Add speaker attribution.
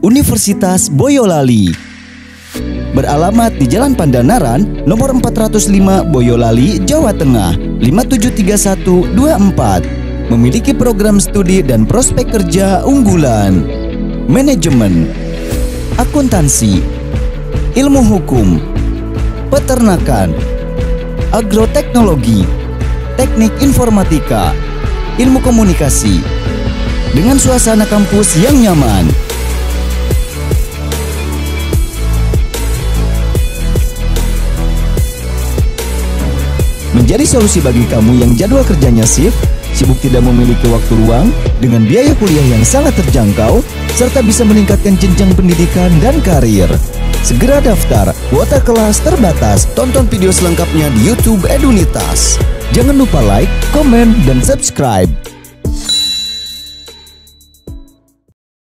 Speaker 1: Universitas Boyolali. Beralamat di Jalan Pandanaran, nomor 405 Boyolali, Jawa Tengah, 573124. Memiliki program studi dan prospek kerja unggulan. Manajemen, akuntansi, ilmu hukum, peternakan, agroteknologi, teknik informatika, ilmu komunikasi, dengan suasana kampus yang nyaman. Menjadi solusi bagi kamu yang jadwal kerjanya shift, sibuk tidak memiliki waktu luang, dengan biaya kuliah yang sangat terjangkau, serta bisa meningkatkan jenjang pendidikan dan karir. Segera daftar, kuota kelas terbatas. Tonton video selengkapnya di YouTube Edunitas. Jangan lupa like, komen, dan subscribe.